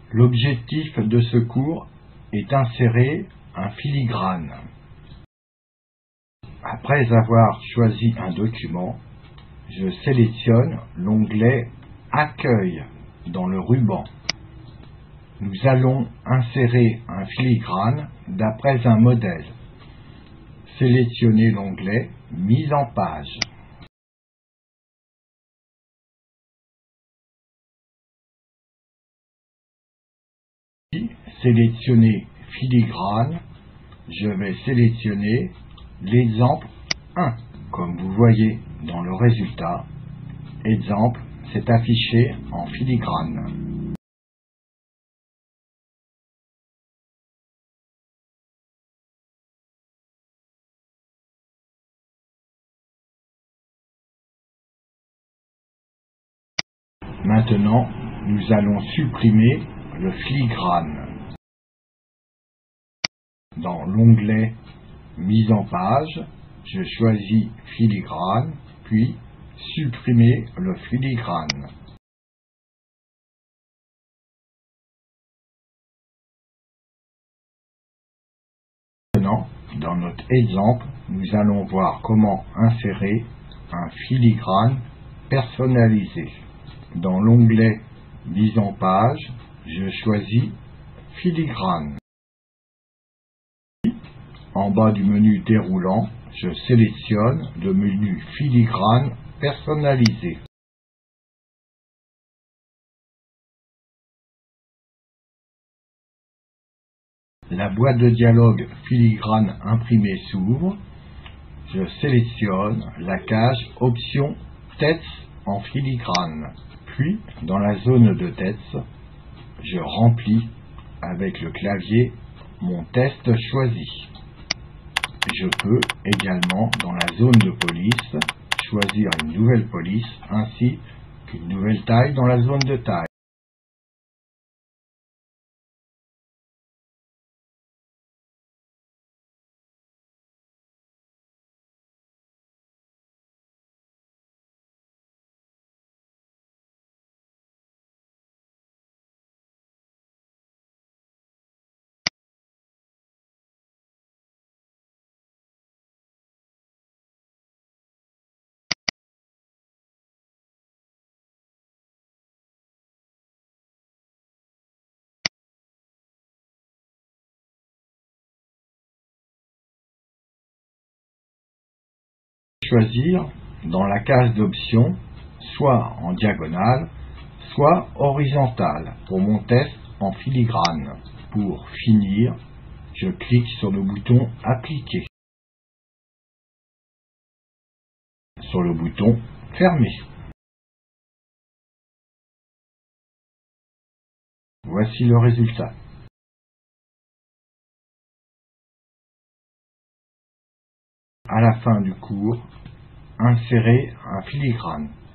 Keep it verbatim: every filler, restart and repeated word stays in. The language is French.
L'objectif de ce cours est d'insérer un filigrane. Après avoir choisi un document, je sélectionne l'onglet Accueil dans le ruban. Nous allons insérer un filigrane d'après un modèle. Sélectionnez l'onglet Mise en page. Sélectionnez Filigrane. Je vais sélectionner l'exemple un. Comme vous voyez dans le résultat, exemple s'est affiché en filigrane. Maintenant, nous allons supprimer le filigrane. Dans l'onglet Mise en page, je choisis Filigrane, puis Supprimer le filigrane. Maintenant, dans notre exemple, nous allons voir comment insérer un filigrane personnalisé. Dans l'onglet Mise en page, je choisis Filigrane. En bas du menu déroulant, je sélectionne le menu Filigrane personnalisé. La boîte de dialogue Filigrane imprimée s'ouvre. Je sélectionne la case Option Texte en filigrane. Puis, dans la zone de texte, je remplis avec le clavier mon texte choisi. Je peux également, dans la zone de police, choisir une nouvelle police ainsi qu'une nouvelle taille dans la zone de taille. Choisir dans la case d'options, soit en diagonale, soit horizontale pour mon texte en filigrane. Pour finir, je clique sur le bouton Appliquer. Sur le bouton Fermer. Voici le résultat. À la fin du cours, insérer un filigrane.